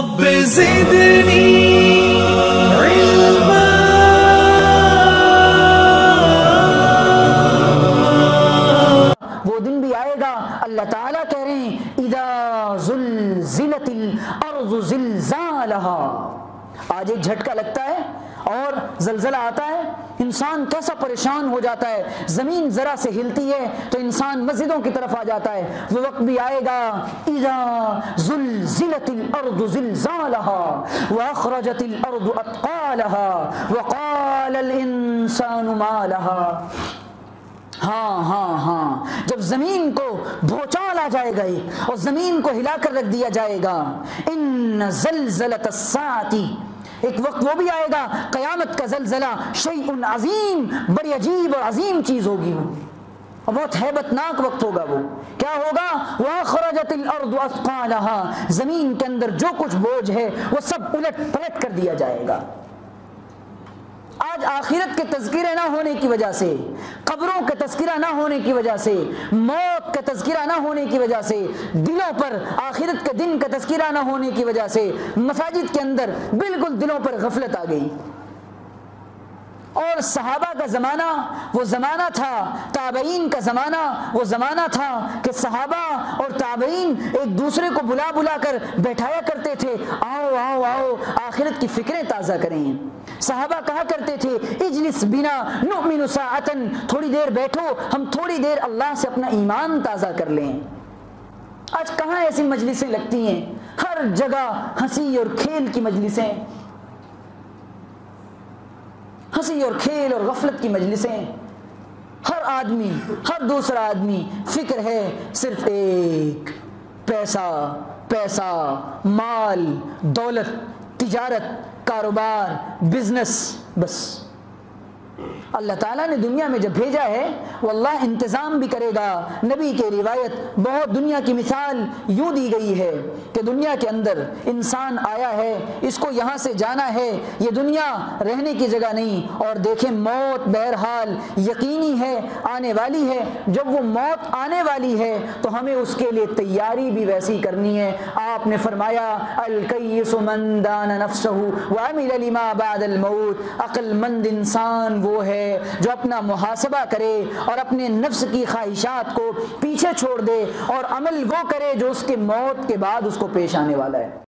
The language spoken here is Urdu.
رب زدنی علما۔ وہ دن بھی آئے گا، اللہ تعالیٰ کہہ رہے ہیں اذا زلزلت الارض زلزالہا۔ آج ایک جھٹکا لگتا ہے اور زلزلہ آتا ہے، انسان کیسا پریشان ہو جاتا ہے، زمین ذرا سے ہلتی ہے تو انسان مسجدوں کی طرف آ جاتا ہے۔ وہ وقت بھی آئے گا اذا زلزلت الارض زلزالہا واخرجت الارض اثقالہا وقال الانسان ما لہا۔ ہاں جب زمین کو بھوچال آ جائے گا اور زمین کو ہلا کر رکھ دیا جائے گا۔ ان زلزلۃ الساعۃ، ایک وقت وہ بھی آئے گا قیامت کا زلزلہ، شیء عظیم، بڑی عجیب اور عظیم چیز ہوگی وہ، اور بہت ہیبت ناک وقت ہوگا۔ وہ کیا ہوگا؟ وَأَخْرَجَتِ الْأَرْضُ أَثْقَالَهَا، زمین کے اندر جو کچھ بوجھ ہے وہ سب الٹ پلٹ کر دیا جائے گا۔ آج آخرت کے تذکرے نہ ہونے کی وجہ سے، قبروں کا تذکرہ نہ ہونے کی وجہ سے، موت کا تذکرہ نہ ہونے کی وجہ سے، دلوں پر آخرت کے دن کا تذکرہ نہ ہونے کی وجہ سے مساجد کے اندر بالکل دلوں پر غفلت آ گئی۔ اور صحابہ کا زمانہ وہ زمانہ تھا، تابعین کا زمانہ وہ زمانہ تھا کہ صحابہ اور تابعین ایک دوسرے کو بلا بلا کر بیٹھایا کرتے تھے، آؤ آؤ آؤ آخرت کی فکریں تازہ کریں۔ صحابہ کہا کرتے تھے اجلس بنا نؤمن ساعتن، تھوڑی دیر بیٹھو، ہم تھوڑی دیر اللہ سے اپنا ایمان تازہ کر لیں۔ آج کہاں ایسی مجلسیں لگتی ہیں؟ ہر جگہ ہنسی اور کھیل کی مجلسیں، ہنسی اور کھیل اور غفلت کی مجلسیں۔ ہر آدمی، ہر دوسرا آدمی فکر ہے صرف ایک، پیسہ پیسہ، مال دولت، تجارت، کاروبار، بزنس، بس۔ اللہ تعالیٰ نے دنیا میں جب بھیجا ہے وہ اللہ انتظام بھی کرے گا۔ نبی کی روایت بہت دنیا کی مثال یوں دی گئی ہے کہ دنیا کے اندر انسان آیا ہے، اس کو یہاں سے جانا ہے، یہ دنیا رہنے کی جگہ نہیں، اور دیکھیں موت بہرحال یقینی ہے، آنے والی ہے۔ جب وہ موت آنے والی ہے تو ہمیں اس کے لیے تیاری بھی ویسی کرنی ہے۔ آپ نے فرمایا الکیس من دان نفسہ وعمل لما بعد الموت، عقل مند انسان وہ ہے جو اپنا محاسبہ کرے اور اپنے نفس کی خواہشات کو پیچھے چھوڑ دے اور عمل وہ کرے جو اس کے موت کے بعد اس کو پیش آنے والا ہے۔